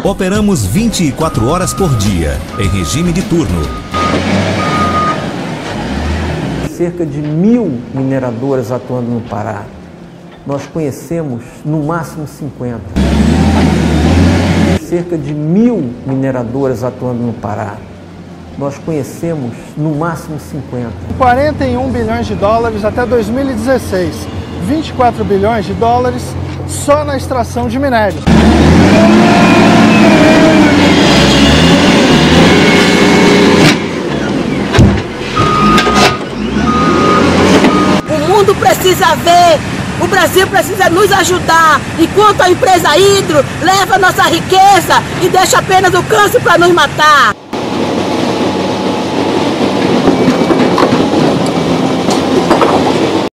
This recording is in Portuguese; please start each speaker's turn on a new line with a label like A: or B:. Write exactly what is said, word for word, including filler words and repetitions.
A: Operamos vinte e quatro horas por dia, em regime de turno.
B: Cerca de mil mineradoras atuando no Pará. Nós conhecemos no máximo cinquenta. Cerca de mil mineradoras atuando no Pará. Nós conhecemos no máximo cinquenta.
C: quarenta e um bilhões de dólares até dois mil e dezesseis. vinte e quatro bilhões de dólares só na extração de minério.
D: O mundo precisa ver, o Brasil precisa nos ajudar, enquanto a empresa Hidro leva nossa riqueza e deixa apenas o câncer para nos matar.